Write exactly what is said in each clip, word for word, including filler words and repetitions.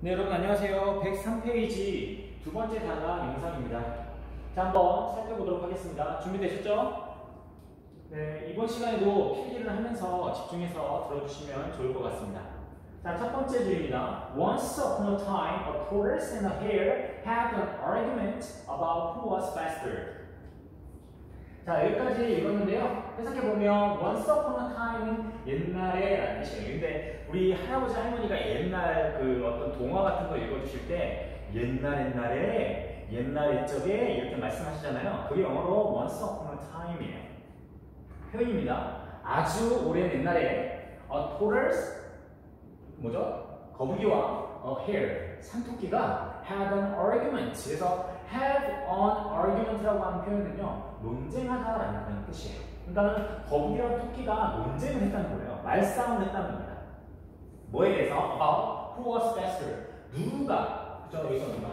네, 여러분 안녕하세요. 백삼 페이지 두 번째 단락 영상입니다. 자, 한번 살펴보도록 하겠습니다. 준비되셨죠? 네, 이번 시간에도 필기를 하면서 집중해서 들어주시면 좋을 것 같습니다. 자, 첫 번째 줄입니다. Once upon a time, a tortoise and a hare had an argument about who was faster. 자, 여기까지 읽었는데요. 해석해보면 once upon a time은 옛날에 라는 뜻이에요. 근데 우리 할아버지 할머니가 옛날 그 어떤 동화 같은 거 읽어주실 때 옛날 옛날에 옛날 옛적에 이렇게 말씀하시잖아요. 그게 영어로 once upon a time이에요. 표현입니다. 아주 오랜 옛날에 a tortoise 뭐죠? 거북이와 a hare 산토끼가 had an argument. 그래서 have an argument라고 하는 표현은요, 논쟁하다라는 그런 뜻이에요. 그러니까 거북이랑 토끼가 논쟁을 했다는 거예요. 말싸움을 했다는 겁니다. 뭐에 대해서? About who was faster. 누가, 그죠? 여기서 누가?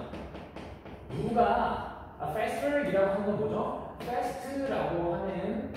누가 faster이라고 하는 건 뭐죠? fast라고 하면은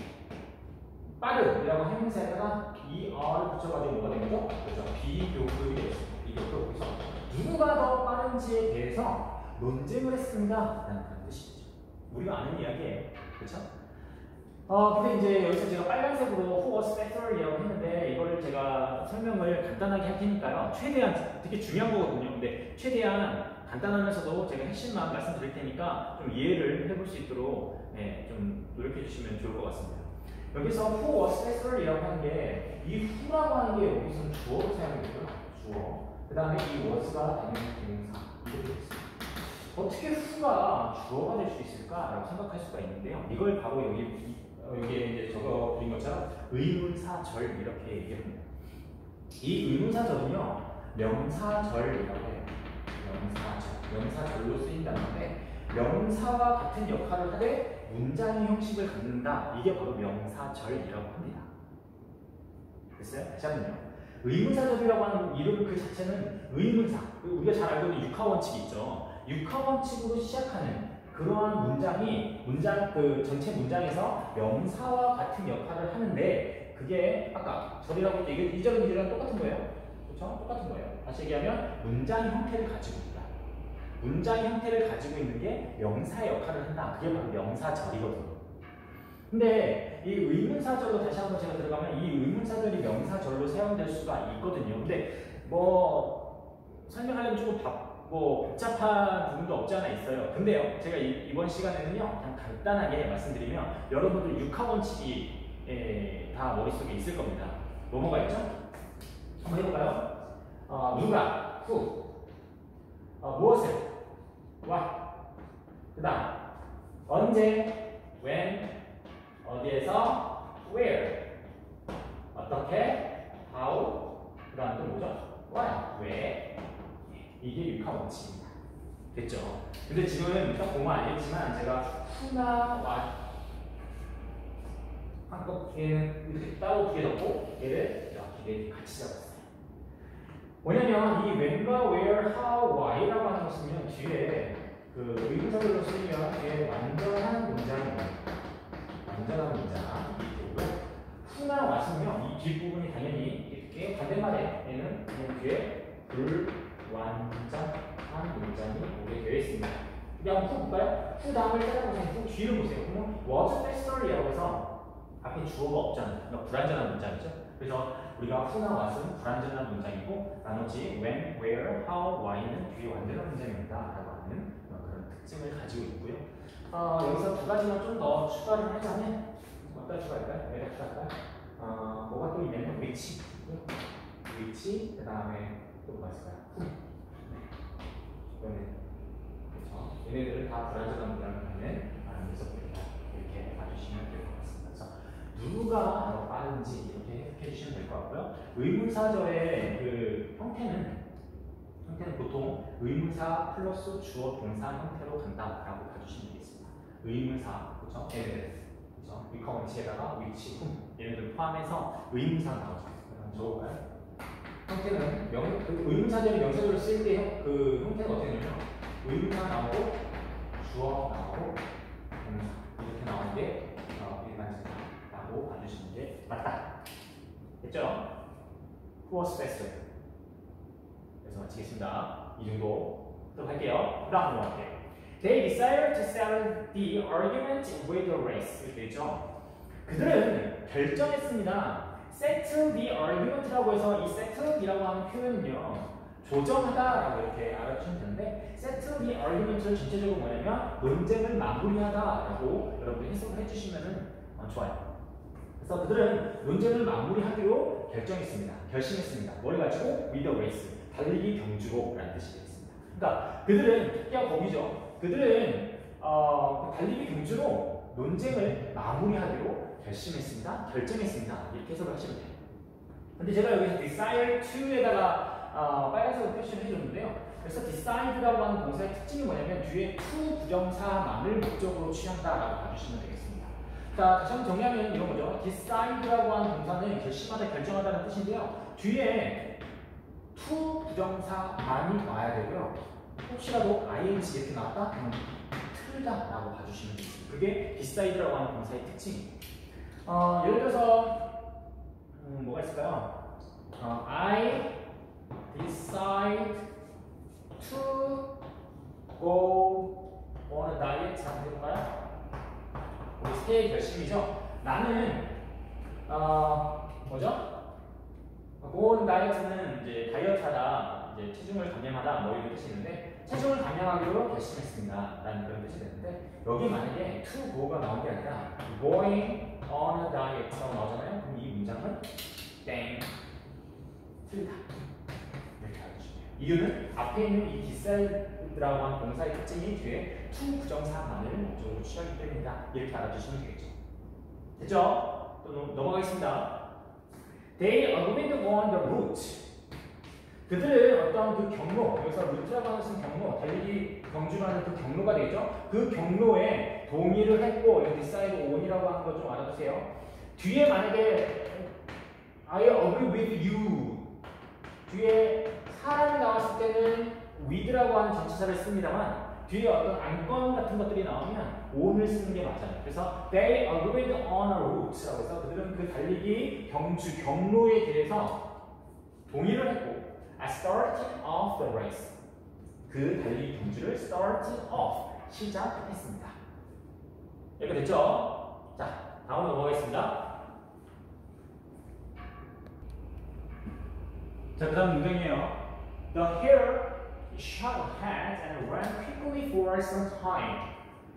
빠른이라고 형용사에다가 er 붙여가지고 뭐가 된 거죠? 그죠? 비교급이 되었습니다. 비교급. 그래서 누가 더 빠른지에 대해서 논쟁을 했습니다. 라는 그런 뜻이죠. 우리가 아는 이야기예요. 그렇죠? 어, 근데 이제 여기서 제가 빨간색으로 who was faster이라고 했는데 이거를 제가 설명을 간단하게 할 테니까요. 최대한 되게 중요한 거거든요. 근데 최대한 간단하면서도 제가 핵심만 말씀드릴 테니까 좀 이해를 해볼 수 있도록 네, 좀 노력해 주시면 좋을 것 같습니다. 여기서 who was faster이라고 하는 게 이 who라고 하는 게 여기서는 주어로 사용되고요. 주어. 그 다음에 이 was가 당연히 동사. 이렇게 되어 있습니다. 어떻게 who가 주어가 될 수 있을까라고 생각할 수가 있는데요. 이걸 바로 여기 여기에 이제 적어 드린 것처럼 의문사절 이렇게 얘기합니다. 이 의문사절은요 명사절이라고 해요. 명사절, 명사절로 쓰인 단어인데 명사와 같은 역할을 하되 문장의 형식을 갖는다. 이게 바로 명사절이라고 합니다. 됐어요? 다시 한번요. 의문사절이라고 하는 이름 그 자체는 의문사. 우리가 잘 알고 있는 육하원칙이 있죠. 육하원칙으로 시작하는 그러한 문장이 문장 그 전체 문장에서 명사와 같은 역할을 하는데 그게 아까 절이라고 했죠. 이게 이절은 이절은 똑같은 거예요. 그렇죠? 똑같은 거예요. 다시 얘기하면 문장 형태를 가지고 있다. 문장 형태를 가지고 있는 게 명사의 역할을 한다. 그게 바로 명사절이거든요. 근데 이 의문사절로 다시 한번 제가 들어가면 이 의문사절이 명사절로 사용될 수가 있거든요. 근데 뭐 설명하려면 조금 바, 뭐 복잡한 부분도 없지 않아 있어요. 근데요, 제가 이, 이번 시간에는요, 그냥 간단하게 말씀드리면 여러분들 육하원칙이 예, 다 머릿속에 있을 겁니다. 뭐뭐가 있죠? 한번 해볼까요? 어, 누가, who, 어, 무엇을, what, 그 다음 언제, when, 어디에서, where, 어떻게, how, 그 다음 또 뭐죠? why, 왜. 이게 육하원칙입니다. 됐죠? 근데 지금 딱 보면 알겠지만 제가 who나 what 한꺼번에 이렇게 따로 두 개 넣고 얘를 이렇게 같이 잡았어요. 뭐냐면 이 when과 where, how, why라고 하는 것은요 뒤에 그 의문사절로 쓰이면 뒤에 완전한 문장입니다. 완전한 문장 이 되고요. who나 what은요 이 뒷부분이 당연히 이렇게 반대말에 얘는 그냥 뒤에 불완전한 문장이 오게 되어 있습니다. 그냥 who 볼까요? who 다음을 찾아보세요. who 뒤를 보세요. 그러면 was faster이라고 해서 앞에 주어가 없잖아요. 그러니까 불완전한 문장이죠. 그래서 우리가 who나 what은 불완전한 문장이고 나머지 when, where, how, why는 뒤에 완전한 문장입니다. 라고 하는 그런 특징을 가지고 있고요. 어, 여기서 두 가지만 좀 더 추가를 하자면 어떤 추가할까요? 왜 추가할까요? 어, 뭐가 또 있냐면 which, which, 그 다음에 또 뭐가 있을까요? who. 네. 그렇죠. 얘네들은 다 불완전한 문장을 갖는 녀석들이다. 이렇게 봐주시면 될 것 같습니다. 그래서 누가 더 빠른지 이렇게 해석해 주시면 될 것 같고요. 의문사절의 그 형태는 형태는 보통 의문사 플러스 주어 동사 형태로 간다라고 봐주시면 되겠습니다. 의문사, 그렇죠? 얘네들, 그렇죠? 위커원치에다가 which, whom 얘네들 포함해서 의문사 나오죠. 그럼 적어볼까요? 형태는 명, 그 의문사절이 명사절로 쓰일 때 그 형태가 어떻게 되냐면 의문사 나오고 주어 나오고 동사 이렇게 나오는 게 어, 일반적이라고 봐주시는 게 맞다. 됐죠? Who was faster? 여기서 마치겠습니다. 이 정도 또 할게요. 그 다음 넘어갈게요. They decided to settle the argument with the race. 이렇게 되죠. 그들은 결정했습니다. settle the argument라고 해서 이 settle이라고 하는 표현은요. 조정하다라고 이렇게 알아주시면 되는데 settle the argument를 전체적으로 뭐냐면 논쟁을 마무리하다라고 여러분들이 해석을 해주시면 어, 좋아요. 그래서 그들은 논쟁을 마무리하기로 결정했습니다. 결심했습니다. 뭘 가지고? with the race. 달리기 경주로 라는 뜻이 되겠습니다. 그러니까 그들은 토끼와 거기죠. 그들은 어, 달리기 경주로 논쟁을 마무리하기로 결심했습니다. 결정했습니다. 이렇게 해석을 하시면 돼요. 근데 제가 여기서 desire to에다가 어, 빨간색으로 표시를 해줬는데요. 그래서 decide라고 하는 동사의 특징이 뭐냐면 뒤에 to 부정사만을 목적으로 취한다라고 봐주시면 되겠습니다. 자, 다시 한번 정리하면 이런 거죠. decide라고 하는 동사는 결심하다, 결정하다는 뜻인데요. 뒤에 to 부정사만이 와야 되고요. 혹시라도 ing 이렇게 나왔다? 음, 틀다라고 봐주시면 되겠습니다. 그게 decide라고 하는 동사의 특징입니다. 어, 예를 들어서 음, 뭐가 있을까요? 어, I decide to go on a diet. 한번 해볼까요? 우리 새해 결심이죠. 나는 어, 뭐죠? go on diet는 이제 다이어트하다, 이제 체중을 감량하다 뭐 이런 뜻이 있는데 체중을 감량하기로 결심했습니다. 라는 그런 뜻이 되는데 여기 만약에 to go가 나온 게 아니라 going on a diet라고 나오잖아요. 그럼 이 문장은 땡, 틀리다. 이렇게 알려주시면 이유는 앞에 있는 이 decide라고 하는 동사의 특징이 뒤에 to 부정사만을 목적으로 취하기 때문이다. 이렇게 알아주시면 되겠죠. 됐죠? 또 넘어가겠습니다. They agreed on the route. 그들은 어떤 그 경로, 여기서 루트라고 하는 것은 경로, 달리기 경주라는 그 경로가 되겠죠? 그 경로에 동의를 했고, 여기 decide on이라고 하는 거 좀 알아두세요. 뒤에 만약에 I agree with you 뒤에 사람이 나왔을 때는 with라고 하는 전치사를 씁니다만 뒤에 어떤 안건 같은 것들이 나오면 on을 쓰는 게 맞아요. 그래서 they agreed on a route라고 해서 그들은 그 달리기 경주 경로에 대해서 동의를 했고 starting off the race 그 달리기 경주를 starting off 시작했습니다. 이렇게 됐죠? 자, 다음으로 넘어가겠습니다. 자, 그 다음 문장이에요. The hare shot ahead and ran quickly for some time.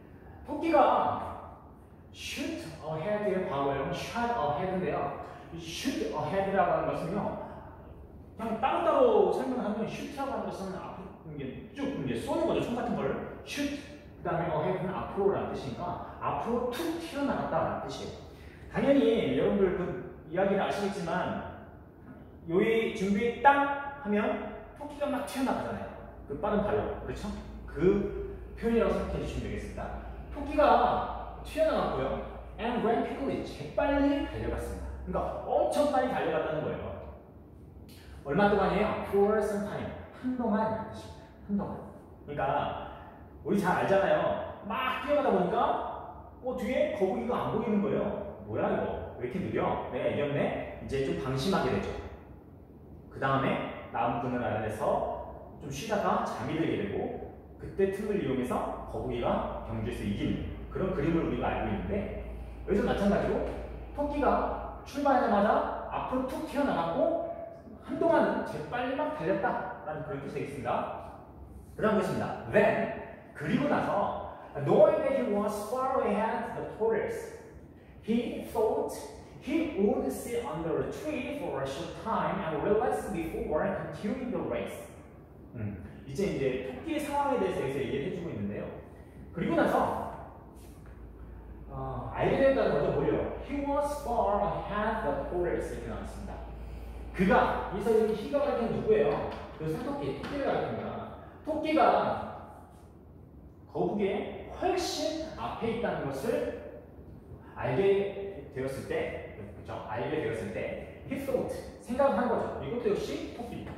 토끼가 shoot ahead의 과거형 shot ahead인데요. shoot ahead라고 하는 것은요, 그냥 따로따로 설명하면 shoot라고 하는 것은 앞으로 이게 쭉 이제 쏘는 거죠. 총 같은 걸 shoot. 그 다음에 ahead는 앞으로라는 뜻이니까 앞으로 툭 튀어나갔다라는 뜻이에요. 당연히 여러분들 그 이야기를 아시겠지만 요이 준비 딱 하면 토끼가 막 튀어나가잖아요. 그 빠른 발로. 그렇죠? 그 표현이라고 생각해 주시면 되겠습니다. 토끼가 튀어나갔고요. And ran quickly. 재빨리 달려갔습니다. 그러니까 엄청 빨리 달려갔다는 거예요. 얼마 동안이에요? For some time. 한동안 뜻입니다. 한동안. 그러니까 우리 잘 알잖아요. 막 뛰어가다 보니까 어, 뒤에 거북이가 안 보이는 거예요. 뭐야 이거? 왜 이렇게 느려? 내가 이겼네? 이제 좀 방심하게 되죠. 그 다음에 나무 그늘 아래에서 좀 쉬다가 잠이 들게 되고 그때 틈을 이용해서 거북이가 경주에서 이기는 그런 그림을 우리가 알고 있는데 여기서 마찬가지로 토끼가 출발하자마자 앞으로 툭 튀어나갔고 한동안은 재빨리 막 달렸다라는 그런 뜻이 되겠습니다. 그 다음 것입니다. Then 그리고 나서 knowing that he was far ahead the tortoise, he thought he would sit under a tree for a short time and relax before continuing the race. 음, 이제 이제 토끼의 상황에 대해서 여기서 얘기를 해주고 있는데요. 그리고 나서 어, 알게 된다는 거죠. 뭐예요? He was far ahead the tortoise 이렇게 나왔습니다. 그가 여기서 여기 he가 가리키는 누구예요? 그 산토끼, 토끼를 가리킵니다. 토끼가 거북이의 훨씬 앞에 있다는 것을 알게 되었을 때, 그렇죠? 알게 되었을 때, he thought, 생각을 한 거죠. 이것도 역시 토끼.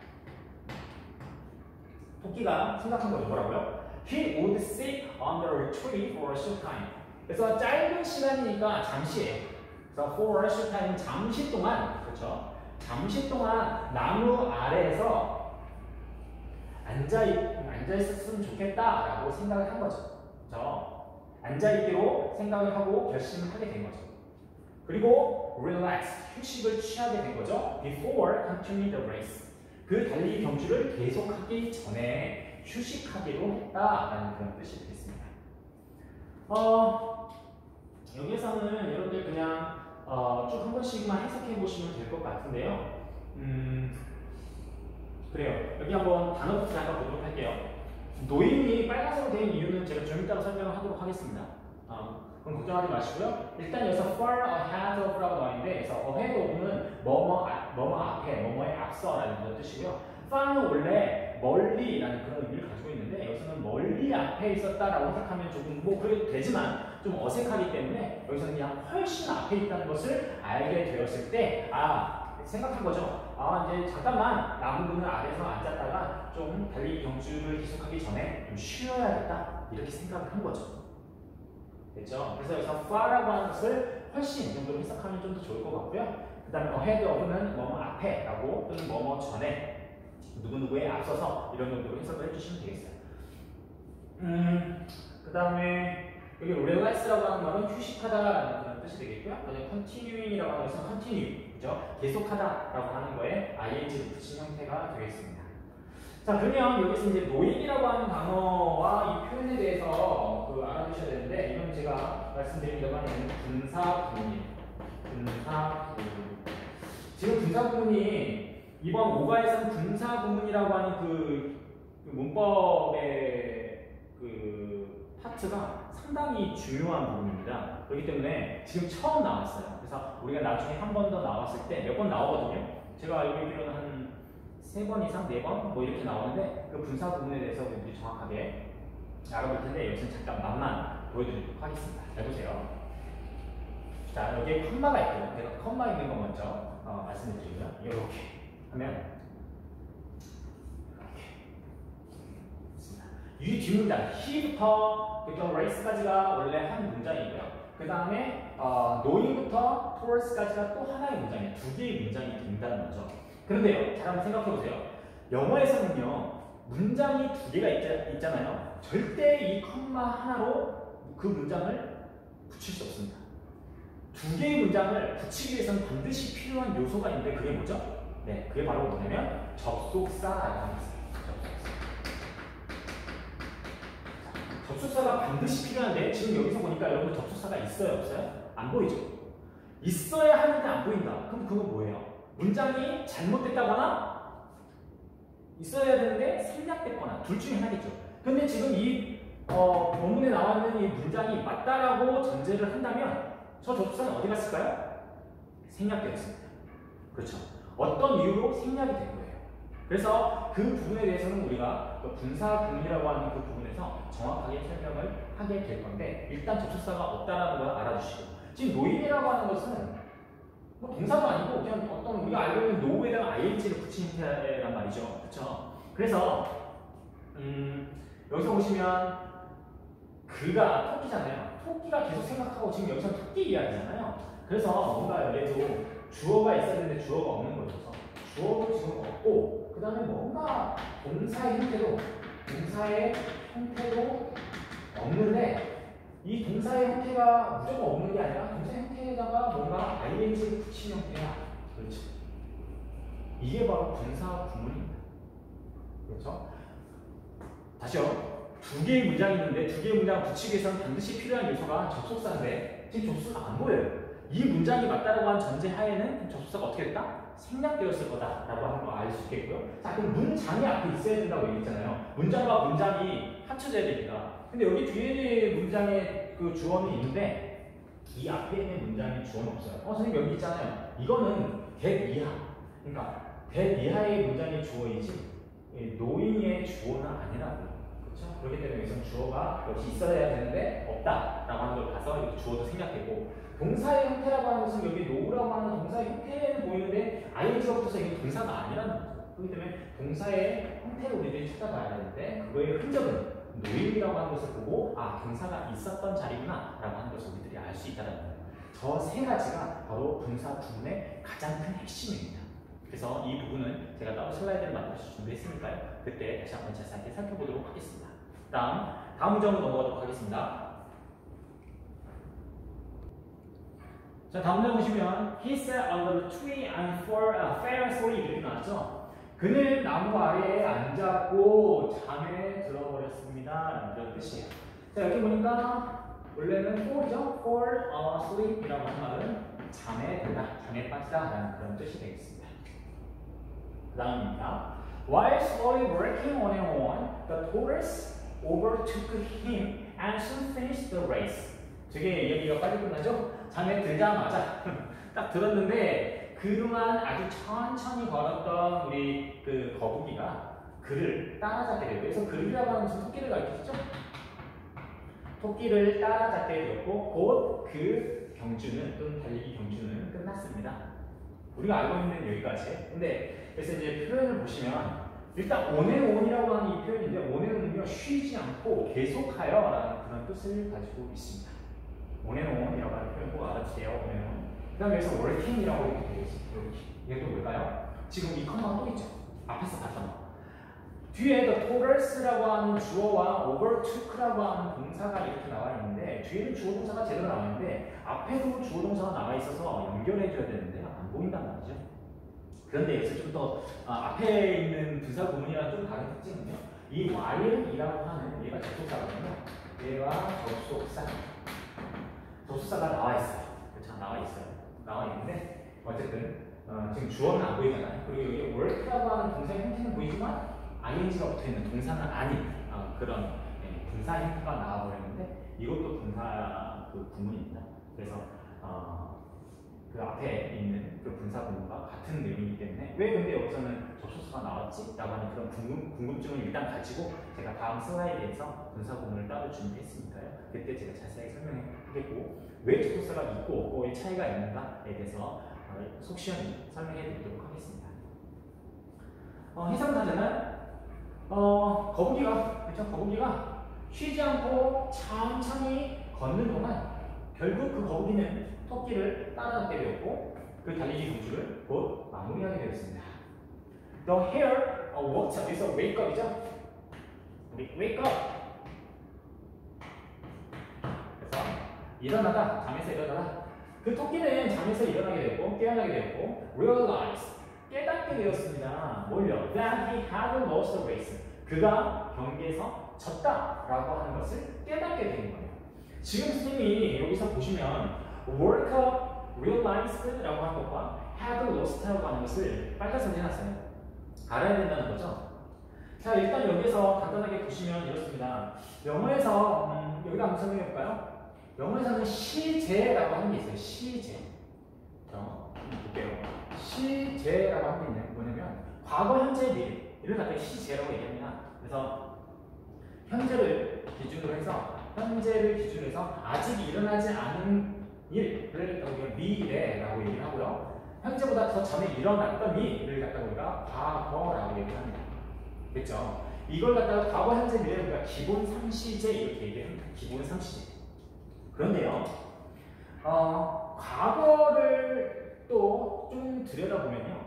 토끼가 생각한 거죠. 뭐라고요? He would sit under a tree for a short time. 그래서 짧은 시간이니까 잠시예요. 그래서 for a short time, 잠시 동안, 그렇죠? 잠시 동안 나무 아래에서 앉아, 앉아 있었으면 좋겠다라고 생각을 한 거죠. 그렇죠? 앉아 있기로 생각을 하고 결심을 하게 된 거죠. 그리고 relax, 휴식을 취하게 된 거죠. before continuing the race. 그 달리기 경주를 계속하기 전에 휴식하기로 했다라는 그런 뜻이 되겠습니다. 어, 여기에서는 여러분들 그냥 어, 쭉 한 번씩만 해석해 보시면 될 것 같은데요. 음, 그래요. 여기 한번 단어부터 잠깐 보도록 할게요. 노인이 빨간색으로 된 이유는 제가 좀 이따가 설명을 하도록 하겠습니다. 어, 그럼 걱정하지 마시고요. 일단 여기서 far ahead of라고 나와 있는데, 그래서 ahead of는 뭐뭐, 뭐뭐 앞에, 뭐뭐에 앞서라는 그런 뜻이고요. far는 원래 멀리라는 그런 의미를 가지고 있는데, 여기서는 멀리 앞에 있었다라고 생각하면 조금 뭐 그래도 되지만 좀 어색하기 때문에 여기서는 그냥 훨씬 앞에 있다는 것을 알게 되었을 때, 아, 생각한 거죠. 아, 이제 잠깐만 남은 분은 아래에서 앉았다가 좀 달리기 경주를 계속하기 전에 좀 쉬어야겠다, 이렇게 생각을 한 거죠. 됐죠? 그래서 여기서 far라고 하는 것을 훨씬 이 정도로 해석하면 좀 더 좋을 것 같고요. 그 다음에 ahead of는 뭐뭐 앞에라고 또는 뭐뭐 전에 누구누구에 앞서서 이런 정도로 해석을 해주시면 되겠어요. 음, 그 다음에 여기 relax라고 하는 말은 휴식하다라는 그런 뜻이 되겠고요. 그다음에 continuing이라고 하는 것은 continue, 그죠? 계속하다라고 하는 거에 ing를 붙인 형태가 되겠습니다. 자, 그러면 여기서 이제 노인이라고 하는 단어와 이 표현에 대해서 그 알아두셔야 되는데, 이건 제가 말씀드리려고 하는 분사구문이에요. 분사구문. 지금 분사구문이 이번 오가에서는 분사구문이라고 하는 그, 그 문법의 그 파트가 상당히 중요한 부분입니다. 그렇기 때문에 지금 처음 나왔어요. 그래서 우리가 나중에 한 번 더 나왔을 때 몇 번 나오거든요. 제가 알고 있기로는 한 세 번 이상, 네 번 뭐 이렇게 나오는데, 그 분사 부분에 대해서 우리 정확하게 알아볼 텐데 여기서 잠깐 맛만 보여드리도록 하겠습니다. 잘 보세요. 자, 여기에 컴마가 있고요. 내가 컴마 있는 거 먼저 어, 말씀드리고요. 이렇게 하면 이 뒷문장, he부터 the race까지가 원래 한 문장이고요. 그 다음에 어, knowing부터 towards까지가 또 하나의 문장이에요. 두 개의 문장이 된다는 거죠. 그런데요, 잘 한번 생각해보세요. 영어에서는요, 문장이 두 개가 있자, 있잖아요. 절대 이 컴마 하나로 그 문장을 붙일 수 없습니다. 두 개의 문장을 붙이기 위해서는 반드시 필요한 요소가 있는데 그게 뭐죠? 네, 그게 바로 뭐냐면 접속사라고 합니다. 접속사가 반드시 필요한데, 지금 여기서 보니까 여러분 접속사가 있어요, 없어요? 안 보이죠? 있어야 하는데 안 보인다. 그럼 그건 뭐예요? 문장이 잘못됐다거나 있어야 되는데 생략됐거나 둘 중에 하나겠죠. 근데 지금 이 어, 본문에 나와 있는 이 문장이 맞다라고 전제를 한다면 저 접속사는 어디 갔을까요? 생략되어 있습니다. 그렇죠. 어떤 이유로 생략이 된 거예요. 그래서 그 부분에 대해서는 우리가 분사구문이라고 하는 그 부분에서 정확하게 설명을 하게 될 건데, 일단 접속사가 없다라는 걸 알아주시고, 지금 노인이라고 하는 것은 뭐 동사도 아니고 그냥 어떤 우리가 알고 있는 노우에다가 아이엔지를 붙인 형태란 말이죠. 그렇죠? 그래서 음, 여기서 보시면 그가 토끼잖아요. 토끼가 계속 생각하고 지금 여기서 토끼 이야기잖아요. 그래서 뭔가 여기에도 주어가 있어야 되는데 주어가 없는 거죠. 주어도 지금 없고, 그 다음에 뭔가 동사의 형태도 동사의 형태도 없는데, 이 동사의 형태가 무조건 없는 게 아니라 동사의 형태에다가 뭔가 아이엔지를 붙인 형태야. 그렇죠. 이게 바로 분사 구문입니다. 그렇죠? 다시요. 두 개의 문장이 있는데 두 개의 문장을 붙이기 위해서는 반드시 필요한 요소가 접속사인데 지금 접속사가 안 보여요. 이 문장이 맞다라고 한 전제 하에는 접속사가 어떻게 됐다? 생략되었을 거다라고 하는 거 알 수 있겠고요. 자, 그럼 문장이 앞에 있어야 된다고 얘기했잖아요. 문장과 문장이 합쳐져야 됩니다. 근데 여기 뒤에 문장에 그 주어는 있는데 이 앞에 있는 문장에 주어는 없어요. 어, 선생님 여기 있잖아요. 이거는 that 이하. 그러니까 that 이하의 문장이 주어이지 노인의 주어는 아니라고요. 그렇죠? 그렇기 때문에 여기서 주어가 역시 있어야 되는데 없다라고 하는 걸 봐서 이렇게 주어도 생략되고, 동사의 형태라고 하는 것은 여기 노우라고 하는 동사의 형태는 보이는데 아이엔지가 붙어서 이게 동사가 아니라는 거죠. 그렇기 때문에 동사의 형태를 우리들이 찾아봐야 되는데 그거의 흔적은 노임이라고 하는 것을 보고 아, 동사가 있었던 자리구나 라고 하는 것을 우리들이 알 수 있다는 거예요. 저 세 가지가 바로 분사 구문의 가장 큰 핵심입니다. 그래서 이 부분은 제가 따로 슬라이드를 만들어서 준비했으니까요. 그때 다시 한번 자세하게 살펴보도록 하겠습니다. 다음 다음 문장으로 넘어가도록 하겠습니다. 자, 다음 문장 보시면 He sat under the tree and for a fair sleep 이렇게 나왔죠. 그는 나무 아래에 앉았고 잠에 들어버렸습니다. 이런 뜻이에요. 자, 여기 보니까 원래는 for이죠. for a sleep이라고 하는 말은 잠에 들다, 잠에 빠지다라는 그런 뜻이 되겠습니다. 그 다음입니다. While slowly working on and on, the tortoise overtook him and soon finished the race. 되게 이야기가 빨리 끝나죠? 잠에 들자마자 딱 들었는데 그동안 아주 천천히 걸었던 우리 그 거북이가 그를 따라잡게 되고, 그래서 그리라고 하는 것은 토끼를 가리키죠? 토끼를 따라잡게 되었고 곧 그 경주는 또는 달리기 경주는 끝났습니다. 우리가 알고 있는 여기까지. 근데 그래서 이제 표현을 보시면 일단 온앤온이라고 하는 이 표현인데 온앤온은요 쉬지 않고 계속하여라는 그런 뜻을 가지고 있습니다. 온앤온이라고 하는 표현 꼭 알아주세요. 온앤온. 그 다음에 여기서 working이라고 이렇게 되어 있습니다. 이게 또 뭘까요? 지금 이 컴마가 또 있죠. 앞에서 봤던 거. 뒤에 the tortoise라고 하는 주어와 overtook라고 하는 동사가 이렇게 나와 있는데 뒤에는 주어 동사가 제대로 나와 있는데 앞에도 주어 동사가 나와 있어서 연결해 줘야 되는데 안 보인단 말이죠. 그런데 여기서 좀 더 아, 앞에 있는 분사 구문이랑 좀 다른 특징은요. 이 while이라고 하는 얘가 접속사거든요. 얘가 접속사. 접속사가 나와 있어요. 그렇죠? 나와 있어요. 나와 있는데 어쨌든 어, 지금 주어는 안 보이잖아요. 그리고 여기 work라고 하는 동사의 형태는 보이지만 ing가 붙어있는 동사는 아닌 어, 그런 예, 분사 형태가 나와버렸는데 이것도 분사 그 구문입니다. 그래서 어, 그 앞에 있는 그 분사 구문과 같은 내용이기 때문에 왜 근데 여기서는 접속사가 나왔지? 라고 하는 그런 궁금, 궁금증을 일단 가지고 제가 다음 슬라이드에서 분사 구문을 따로 준비했으니까요. 그때 제가 자세하게 설명하겠고 왜 접속사가 있고 없고의 차이가 있는가에 대해서 어, 속 시원히 설명해 드리도록 하겠습니다. 어, 해상자는 어, 거북이가, 그렇죠? 거북이가 쉬지 않고 천천히 걷는 동안 결국 그 거북이는 토끼를 따라잡게 되었고 그 달리기 경주를 곧 마무리하게 되었습니다. The hare uh, walked up. 여기서 wake up이죠? wake up. 그래서 일어나다, 잠에서 일어나다. 그 토끼는 잠에서 일어나게 되었고 깨어나게 되었고 realize. 깨닫게 되었습니다. 뭘요? That he had lost the race. 그가 경기에서 졌다라고 하는 것을 깨닫게 된 거예요. 지금 선생님이 여기서 보시면 work up, realized라고 하는 것과 had lost라고 하는 것을 빨간색으로 해놨어요. 알아야 된다는 거죠. 자, 일단 여기서 간단하게 보시면 이렇습니다. 영어에서 음, 여기다 한번 설명해 볼까요? 영어에서는 시제라고 하는 게 있어요. 시제. 자, 볼게요. 시제라고 하는 게 있는 뭐냐면 과거, 현재, 미래 이를 갖다 시제라고 얘기합니다. 그래서 현재를 기준으로 해서 현재를 기준으로 해서 아직 일어나지 않은 일을 갖다 우리가 미래라고 얘기를 하고요. 현재보다 더 전에 일어났던 일을 갖다 우리가 과거라고 얘기를 합니다. 그렇죠? 이걸 갖다가 과거, 현재, 미래를 우리가 기본 삼시제 이렇게 얘기합니다. 기본 삼시제. 그런데요, 어, 과거를 또 좀 들여다보면요.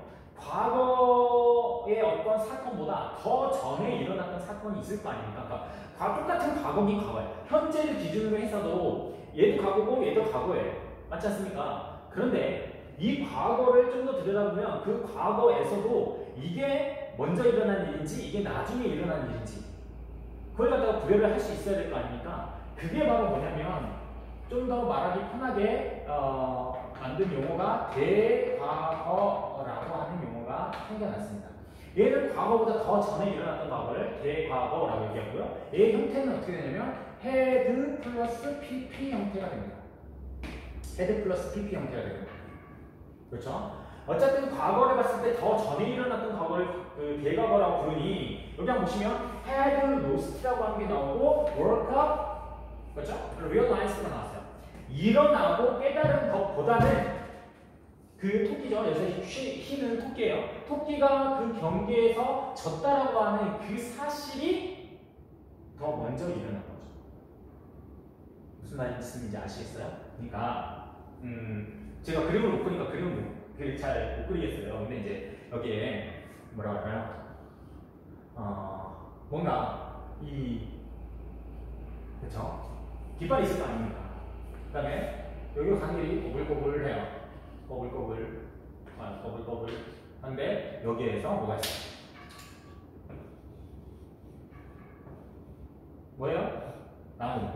과거의 어떤 사건보다 더 전에 일어났던 사건이 있을 거 아닙니까? 그러니까 똑같은 과거긴 과거예요. 현재를 기준으로 해서도 얘도 과거고 얘도 과거예요. 맞지 않습니까? 그런데 이 과거를 좀 더 들여다보면 그 과거에서도 이게 먼저 일어난 일인지 이게 나중에 일어난 일인지 그걸 갖다가 구별을 할 수 있어야 될 거 아닙니까? 그게 바로 뭐냐면 좀 더 말하기 편하게 어, 만든 용어가 대과거라고 하는 용어가 생겨났습니다. 얘는 과거보다 더 전에 일어났던 과거를 대과거라고 얘기하고요. 얘의 형태는 어떻게 되냐면 had 플러스 pp 형태가 됩니다. had 플러스 pp 형태가 됩니다. 그렇죠? 어쨌든 과거를 봤을 때 더 전에 일어났던 과거를 그 대과거라고 부르니 여기 한번 보시면 had lost라고 하는 게 나오고 work up 그렇죠? realize가 나왔어요. 일어나고 깨달은 것보다는 그 토끼죠. 여기서 히는 토끼예요. 토끼가 그 경기에서 졌다라고 하는 그 사실이 더 먼저 일어난 거죠. 무슨 말인지 아시겠어요? 그러니까 음, 제가 그림을 못 그리니까 그림을 잘 못 그리겠어요. 근데 이제 여기에 뭐라 할까요? 어, 뭔가 이 그쵸? 깃발이 있을 거 아닙니까? 그 다음에 여기로 가는 길이 꼬불꼬불해요. 꼬불꼬불 아, 꼬불꼬불 한데 여기에서 뭐가 있어요? 뭐예요? 나무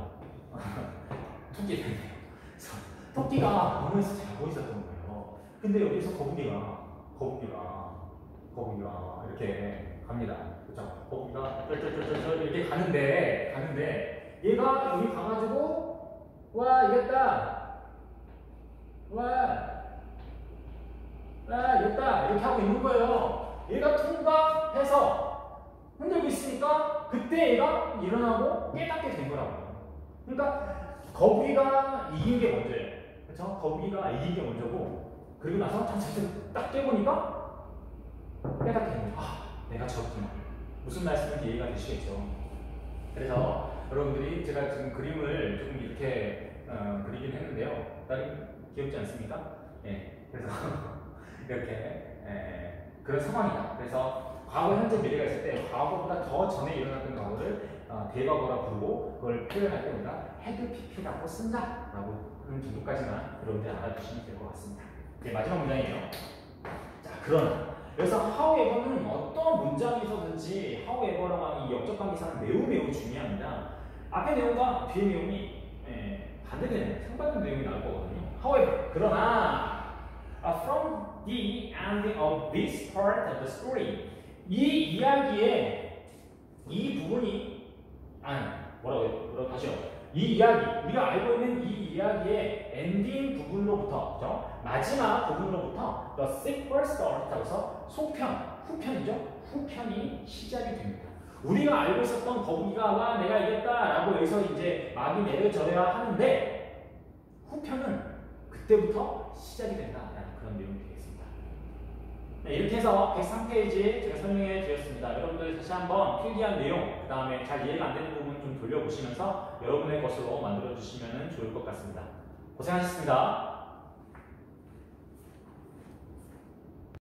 토끼 토끼가 문에서 자고 있었던 거예요. 근데 여기서 거북이가 거북이가 거북이가 이렇게 갑니다. 그렇죠? 거북이가 쩔쩔쩔쩔 이렇게 가는데 가는데 얘가 여기 가가지고 와 이겼다 와 와 이겼다 이렇게 하고 있는 거예요. 얘가 통과해서 흔들고 있으니까 그때 얘가 일어나고 깨닫게 된 거라고요. 그러니까 거북이가 이긴 게 먼저예요. 그렇죠? 거북이가 이긴 게 먼저고 그리고 나서 잠깐 딱 깨보니까 깨닫게 됩니다. 아, 내가 졌구나. 무슨 말씀인지 이해가 되시겠죠? 그래서 여러분들이 제가 지금 그림을 조금 이렇게 어, 그리긴 했는데요. 다른 귀엽지 않습니까? 예. 그래서 이렇게 예, 그런 상황이다. 그래서 과거, 현재, 미래가 있을 때 과거보다 더 전에 일어났던 과거를 어, 대과거라 부르고 그걸 표현할 때 우리가 had pp라고 쓴다라고 하는 정도까지만 여러분들이 알아두시면 될 것 같습니다. 이제 마지막 문장이에요. 자, 그러나 여기서 however는 어떤 문장에서든지 however라고 하는 이 역적 관계사는 매우 매우 중요합니다. 앞의 내용과 뒤의 내용이 예, 반대되는 상반된 내용이 나올 거거든요. however, 그러나 uh, from the ending of this part of the story 이 이야기의 이 부분이 아니 뭐라고 뭐라고 하죠? 이 이야기 우리가 알고 있는 이 이야기의 엔딩 부분로부터 그죠? 마지막 부분로부터 the sequel start라고 해서 속편 후편이죠? 후편이 시작이 됩니다. 우리가 알고 있었던 거북이가 와 내가 이겼다라고 여기서 이제 막이 내려져야 하는데 후편은 그때부터 시작이 된다라는 그런 내용이 되겠습니다. 네, 이렇게 해서 백삼 페이지 제가 설명해 드렸습니다. 여러분들 다시 한번 필기한 내용, 그 다음에 잘 이해가 안 되는 부분 좀 돌려보시면서 여러분의 것으로 만들어 주시면 좋을 것 같습니다. 고생하셨습니다.